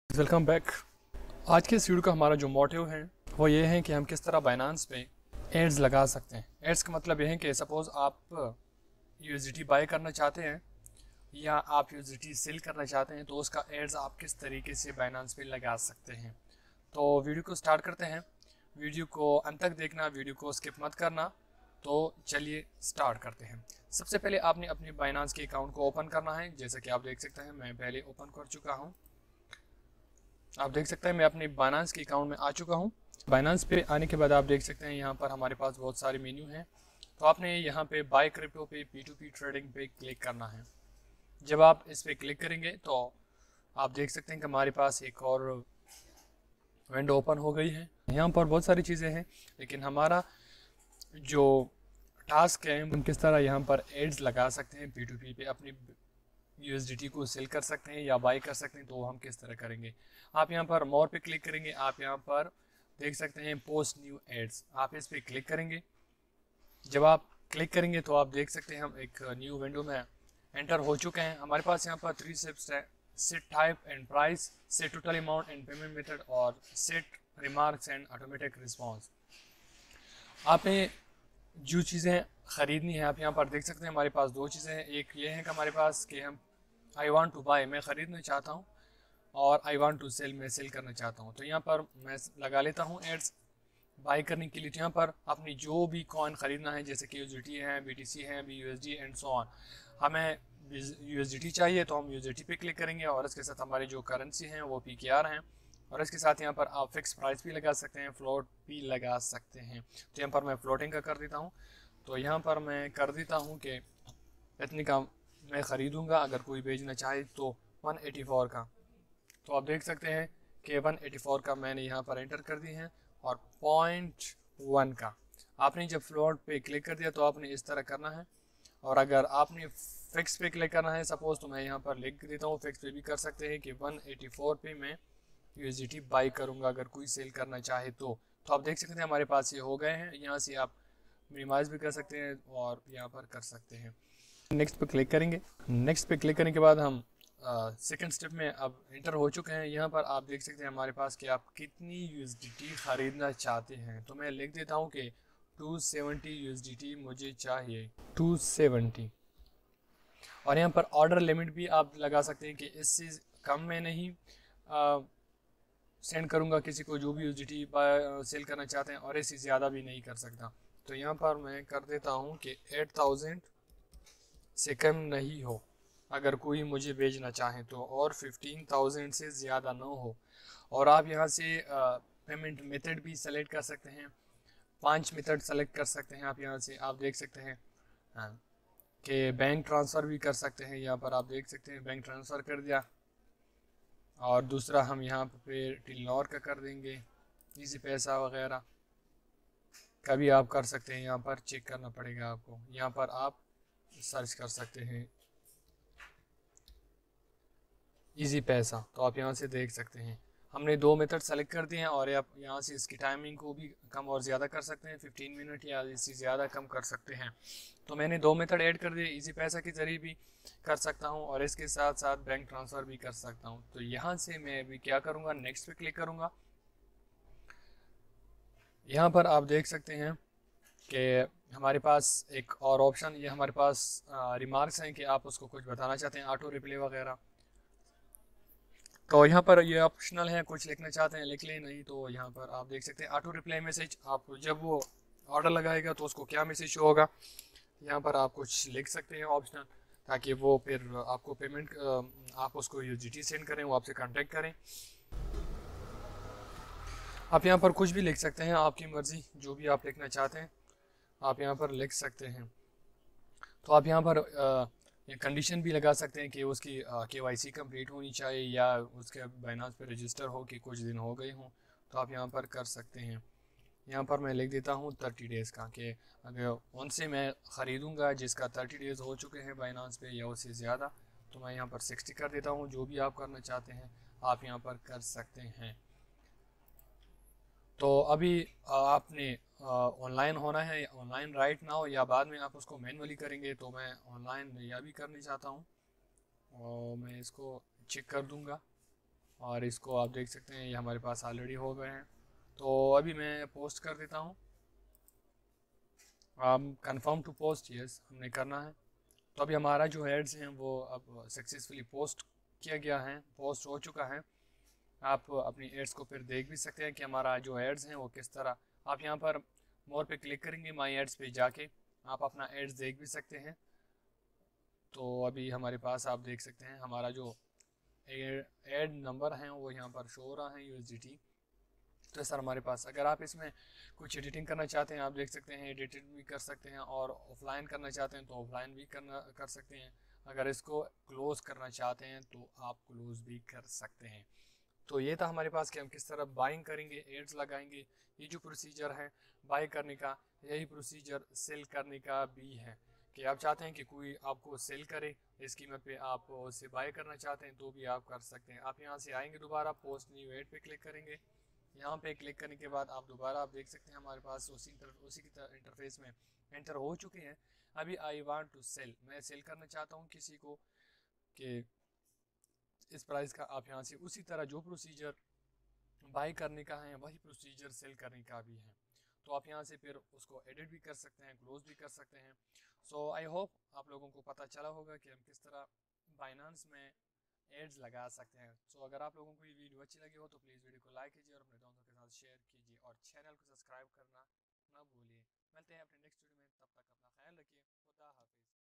Welcome back. आज के इस वीडियो का हमारा जो मोटिव है वो ये है कि हम किस तरह बाइनांस पे एड्स लगा सकते हैं। एड्स का मतलब ये है कि सपोज़ आप यूएसडीटी बाय करना चाहते हैं या आप यूएसडीटी सेल करना चाहते हैं, तो उसका एड्स आप किस तरीके से बाइनांस पे लगा सकते हैं। तो वीडियो को स्टार्ट करते हैं। वीडियो को अंत तक देखना, वीडियो को स्किप मत करना। तो चलिए स्टार्ट करते हैं। सबसे पहले आपने अपनी बाइनांस के अकाउंट को ओपन करना है। जैसा कि आप देख सकते हैं मैं पहले ओपन कर चुका हूँ। आप देख सकते हैं मैं अपने बाइनांस के अकाउंट में आ चुका हूँ। बाइनांस पे आने के बाद आप देख सकते हैं यहाँ पर हमारे पास बहुत सारे मेन्यू हैं। तो आपने यहाँ पे बाय क्रिप्टो पे P2P ट्रेडिंग पे क्लिक करना है। जब आप इस पे क्लिक करेंगे तो आप देख सकते हैं कि हमारे पास एक और विंडो ओपन हो गई है। यहाँ पर बहुत सारी चीज़ें हैं, लेकिन हमारा जो टास्क है हम किस तरह यहाँ पर एड्स लगा सकते हैं P2P पे, अपनी यूएसडीटी को सेल कर सकते हैं या बाय कर सकते हैं, तो वो हम किस तरह करेंगे। आप यहाँ पर मोर पे क्लिक करेंगे। आप यहाँ पर देख सकते हैं पोस्ट न्यू एड्स, आप इस पे क्लिक करेंगे। जब आप क्लिक करेंगे तो आप देख सकते हैं हम एक न्यू विंडो में एंटर हो चुके हैं। हमारे पास यहाँ पर 3 स्टेप्स है: set type and price, set total amount and payment method, और set remarks and automatic response. आपने जो चीज़ें ख़रीदनी है, आप यहाँ पर देख सकते हैं हमारे पास 2 चीज़ें हैं। एक ये है कि हमारे पास कि हम आई वॉन्ट टू बाय, मैं ख़रीदना चाहता हूँ, और आई वॉन्ट टू सेल, मैं सेल करना चाहता हूँ। तो यहाँ पर मैं लगा लेता हूँ एड्स बाय करने के लिए। तो यहाँ पर अपनी जो भी कॉइन ख़रीदना है, जैसे कि यूएसडीटी है, बीटीसी है, BUSD एंड सो ऑन। हमें यूएसडीटी चाहिए तो हम यूएसडीटी पे क्लिक करेंगे, और इसके साथ हमारी जो करेंसी हैं वो PKR हैं, और इसके साथ यहाँ पर आप फिक्स प्राइस भी लगा सकते हैं, फ्लोट भी लगा सकते हैं। तो यहाँ पर मैं फ्लोटिंग का कर देता हूँ। तो यहाँ पर मैं कर देता हूँ कि इतनी का मैं ख़रीदूँगा, अगर कोई भेजना चाहे तो 184 का। तो आप देख सकते हैं कि 184 का मैंने यहाँ पर एंटर कर दी है, और 0.1 का। आपने जब फ्लोट पे क्लिक कर दिया तो आपने इस तरह करना है, और अगर आपने फिक्स पे क्लिक करना है सपोज़, तो मैं यहाँ पर लिख देता हूँ, फिक्स पे भी कर सकते हैं कि 184 पे मैं यूएसडीटी बाई करूँगा अगर कोई सेल करना चाहे तो। तो आप देख सकते हैं हमारे पास ये हो गए हैं। यहाँ से आप मिनिमाइज भी कर सकते हैं और यहाँ पर कर सकते हैं। नेक्स्ट पे क्लिक करेंगे। नेक्स्ट पे क्लिक करने के बाद हम सेकंड स्टेप में अब इंटर हो चुके हैं। यहाँ पर आप देख सकते हैं हमारे पास कि आप कितनी यूएसडीटी ख़रीदना चाहते हैं। तो मैं लिख देता हूँ कि 270 यूएसडीटी मुझे चाहिए, 270। और यहाँ पर ऑर्डर लिमिट भी आप लगा सकते हैं कि इससे कम में नहीं सेंड करूँगा किसी को जो भी यूएसडीटी सेल करना चाहते हैं, और इससे ज़्यादा भी नहीं कर सकता। तो यहाँ पर मैं कर देता हूँ कि 8000 से कम नहीं हो अगर कोई मुझे भेजना चाहे तो, और 15,000 से ज़्यादा ना हो। और आप यहाँ से पेमेंट मेथड भी सेलेक्ट कर सकते हैं, 5 मेथड सेलेक्ट कर सकते हैं। आप यहाँ से आप देख सकते हैं कि बैंक ट्रांसफ़र भी कर सकते हैं। यहाँ पर आप देख सकते हैं बैंक ट्रांसफ़र कर दिया, और दूसरा हम यहाँ पे टिलनॉर का कर देंगे, इजी पैसा वगैरह का भी आप कर सकते हैं। यहाँ पर चेक करना पड़ेगा आपको, यहाँ पर आप सर्च कर सकते हैं इजी पैसा, तो आप यहाँ से देख सकते हैं। हमने 2 मेथड सेलेक्ट कर दिए हैं, और आप यहाँ से इसकी टाइमिंग को भी कम और ज़्यादा कर सकते हैं, 15 मिनट या इससे ज़्यादा कम कर सकते हैं। तो मैंने 2 मेथड ऐड कर दिए, इजी पैसा के ज़रिए भी कर सकता हूँ और इसके साथ साथ बैंक ट्रांसफ़र भी कर सकता हूँ। तो यहाँ से मैं अभी क्या करूँगा, नेक्स्ट पे क्लिक करूँगा। यहाँ पर आप देख सकते हैं कि हमारे पास एक और ऑप्शन, ये हमारे पास रिमार्क्स हैं कि आप उसको कुछ बताना चाहते हैं, ऑटो रिप्ले वगैरह। तो यहाँ पर ये ऑप्शनल है, कुछ लिखना चाहते हैं लिख लें, नहीं तो यहाँ पर आप देख सकते हैं ऑटो रिप्लाई मैसेज। आप जब वो ऑर्डर लगाएगा तो उसको क्या मैसेज शो होगा, यहाँ पर आप कुछ लिख सकते हैं ऑप्शनल, ताकि वो फिर आपको पेमेंट आप उसको यूएसडीटी सेंड करें, वो आपसे कांटेक्ट करें। आप यहाँ पर कुछ भी लिख सकते हैं, आपकी मर्ज़ी, जो भी आप लिखना चाहते हैं आप यहाँ पर लिख सकते हैं। तो आप यहाँ पर ये कंडीशन भी लगा सकते हैं कि उसकी KYC कंप्लीट होनी चाहिए, या उसके बाइनांस पे रजिस्टर हो कि कुछ दिन हो गए हों, तो आप यहाँ पर कर सकते हैं। यहाँ पर मैं लिख देता हूँ 30 डेज़ का, कि अगर उनसे मैं ख़रीदूँगा जिसका 30 डेज़ हो चुके हैं बाइनांस पे या उससे ज़्यादा, तो मैं यहाँ पर 60 कर देता हूँ। जो भी आप करना चाहते हैं आप यहाँ पर कर सकते हैं। तो अभी आपने ऑनलाइन होना है, ऑनलाइन राइट नाउ, या बाद में आप उसको मैनुअली करेंगे, तो मैं ऑनलाइन या भी करना चाहता हूँ, और मैं इसको चेक कर दूंगा। और इसको आप देख सकते हैं ये हमारे पास ऑलरेडी हो गए हैं। तो अभी मैं पोस्ट कर देता हूँ। कंफर्म टू पोस्ट, यस हमने करना है। तो अभी हमारा जो एड्स हैं वो अब सक्सेसफुली पोस्ट किया गया है, पोस्ट हो चुका है। आप अपनी एड्स को फिर देख भी सकते हैं कि हमारा जो एड्स हैं वो किस तरह। आप यहाँ पर मोर पे क्लिक करेंगे, माई एड्स पे जाके आप अपना एड्स देख भी सकते हैं। तो अभी हमारे पास आप देख सकते हैं हमारा जो एड नंबर हैं वो यहाँ पर शो हो रहा है USDT। तो सर हमारे पास अगर आप इसमें कुछ एडिटिंग करना चाहते हैं आप देख सकते हैं, एडिटेड भी कर सकते हैं, और ऑफलाइन करना चाहते हैं तो ऑफलाइन भी कर सकते हैं। अगर इसको क्लोज़ करना चाहते हैं तो आप क्लोज़ भी कर सकते हैं। तो ये था हमारे पास कि हम किस तरह बाइंग करेंगे, एड्स लगाएंगे। ये जो प्रोसीजर है बाई करने का, यही प्रोसीजर सेल करने का भी है कि आप चाहते हैं कि कोई आपको सेल करे इस कीमत पे, आप उससे बाय करना चाहते हैं तो भी आप कर सकते हैं। आप यहाँ से आएंगे, दोबारा पोस्ट न्यू एड पे क्लिक करेंगे। यहाँ पे क्लिक करने के बाद आप दोबारा आप देख सकते हैं हमारे पास उसी की इंटरफेस में एंटर हो चुके हैं। अभी आई वांट टू सेल, मैं सेल करना चाहता हूँ किसी को कि इस प्राइस का। आप यहाँ से उसी तरह जो प्रोसीजर बाई करने का है वही प्रोसीजर सेल करने का भी है। तो आप यहाँ से फिर उसको एडिट भी कर सकते हैं, क्लोज भी कर सकते हैं। सो आई होप आप लोगों को पता चला होगा कि हम किस तरह बाइनांस में एड्स लगा सकते हैं। सो अगर आप लोगों को ये वीडियो अच्छी लगी हो तो प्लीज़ वीडियो को लाइक कीजिए और अपने दोस्तों के साथ शेयर कीजिए और चैनल को सब्सक्राइब करना ना भूलिए। मिलते हैं अपने नेक्स्ट वीडियो में, तब तक अपना ख्याल रखिए। खुदा हाफिज़।